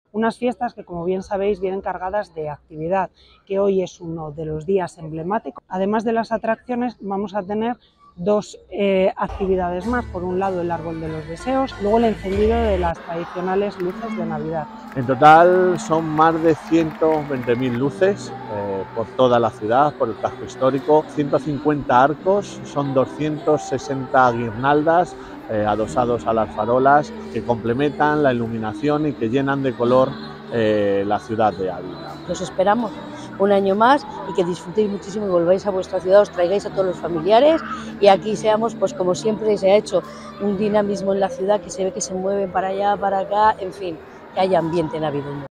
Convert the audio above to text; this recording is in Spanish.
Unas fiestas que, como bien sabéis, vienen cargadas de actividad, que hoy es uno de los días emblemáticos. Además de las atracciones, vamos a tener dos actividades más. Por un lado, el árbol de los deseos, luego el encendido de las tradicionales luces de Navidad. En total son más de 120.000 luces por toda la ciudad, por el casco histórico, 150 arcos, son 260 guirnaldas adosados a las farolas que complementan la iluminación y que llenan de color la ciudad de Ávila. Los esperamos un año más y que disfrutéis muchísimo y volváis a vuestra ciudad, os traigáis a todos los familiares y aquí seamos, pues como siempre se ha hecho, un dinamismo en la ciudad que se ve que se mueven para allá, para acá, en fin, que haya ambiente navideño.